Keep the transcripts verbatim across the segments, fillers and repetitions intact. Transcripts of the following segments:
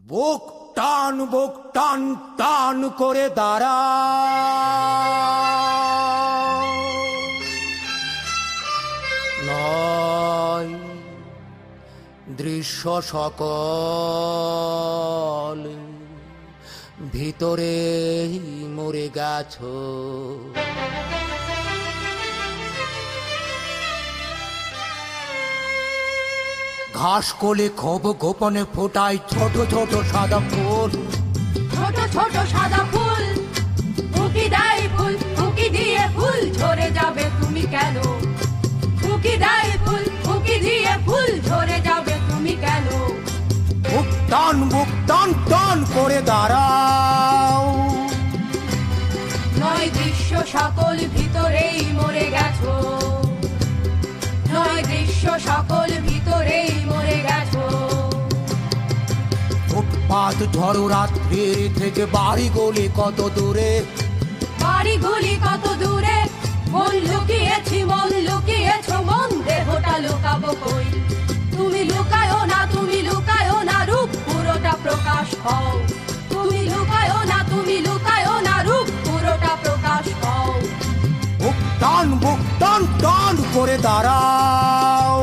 বুক টান বুক টান টান করে দাঁড়া, নয় দৃশ্য সকল ভিতরে মরে গেছো। ঘাস কোলে খোব গোপনে ফোটায় ছোট ছোট সাদা ফুল, ছোট ছোট সাদা ফুল, ফুকি দেয় ফুল, ফুকি দিয়ে ফুল ঝরে যাবে তুমি কেন? ফুকি দেয় ফুল, ফুকি দিয়ে ফুল ঝরে যাবে তুমি কেন? বুক টান বুক টান টান করে দাঁড়াও, নয় দৃশ্য সকল ভিতরেই মরে গেছো, নয় দৃশ্য সকল ভিতরেই মরে গেছো। ফুটপাত ঝড়ো রাত্রির থেকে বাড়ি গলি কত দূরে, বাড়ি গলি কত দূরে, মন লুকিয়েছি মন লুকিয়েছো মন, দেহটা লুকাবো কই? তুমি লুকায়ো না তুমি লুকায়ো না, রূপ পুরোটা প্রকাশ হও। তুমি লুকায়ো না তুমি লুকায়ো না, রূপ পুরোটা প্রকাশ হও। বুক টান বুক টান টান করে দাঁড়াও,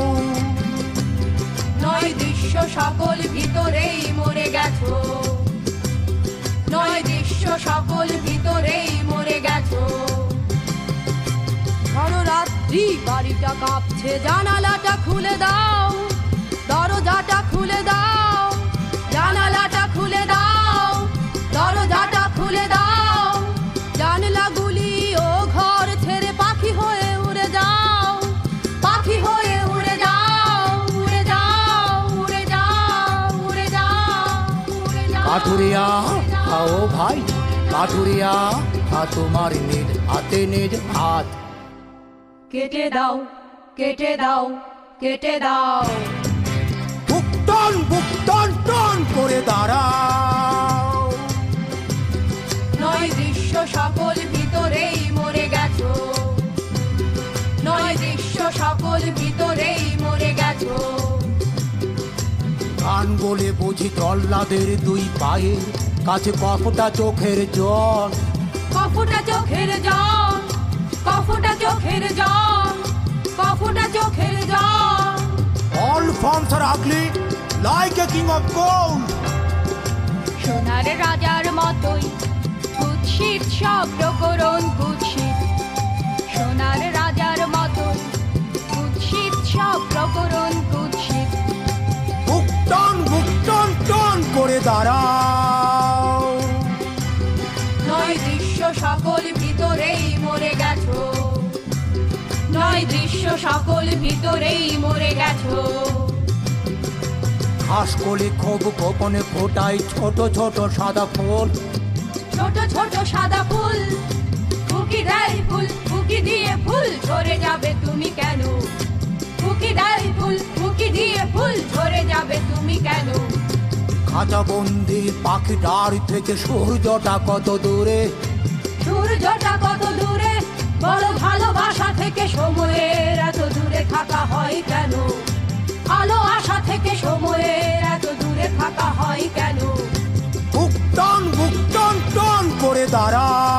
নয় দৃশ্য সকল ভিতরেই মরে গেছো, নয় দৃশ্য সকল ভিতরেই মরে গেছো। ঝড়ো রাত্রি বাড়িটা কাঁপছে, জানালাটা খুলে দাও, দরজাটা খুলে দাও, জানালাটা খুলে দাও, দরজাটা খুলে দাও। জানলাগুলি ও ঘর ছেড়ে পাখি হয়ে উড়ে যাও, পাখি হয়ে উড়ে যাও, উড়ে যাও, উড়ে যাও, উড়ে যাও, উড়ে যাও। কাঠুরিয়া খাও ভাই কাঠুরিয়া, খা তোমার নিজ হাতে নিজ হাত। কেটে দাও কেটে দাও কেটে দাও, বুক টান বুক টান টান করে দাঁড়াও, নয় দৃশ্য সকল ভিতরেই মরে গেছো, নয় দৃশ্য সকল ভিতরেই মরে গেছো। গান বলে বুঝি জল্লাদের দুই পায়ের কাছে কফটা চোখের জল, কফটা চোখের জল, কফটা চোখের জল, কফটা চোখের জল। All forms are ugly like a king of gold. সোনার রাজার মতোই কুৎসিত সব প্রকরণ কুৎসিত, সোনার রাজার মতোই কুৎসিত সব প্রকরণ কুৎসিত। বুক টান বুক টান টান করে দাঁড়াও, নয় দৃশ্য সকল ভিতরেই মরে গেছো, নয় দৃশ্য সকল ভিতরেই মরে গেছো। ঘাস কোলে খোব গোপনে ফোটায় ছোট ছোট সাদা ফুল, ছোট ছোট সাদা ফুল, ফুকি দেয় ফুল, ফুকি দিয়ে ফুল ঝরে যাবে তুমি কেন? ফুকি দেয় ফুল, ফুকি দিয়ে ফুল ঝরে যাবে তুমি কেন? খাঁচা বন্দি পাখিটার থেকে সূর্যটা কত দূরে, সূর্যটা কত দূরে, বড় ভালোবাসা থেকে সময়ের এত দূরে থাকা হয় কেন? আলো আশা থেকে সময়ের এত দূরে থাকা হয় কেন? বুক টান বুক টান টান করে দাঁড়াও,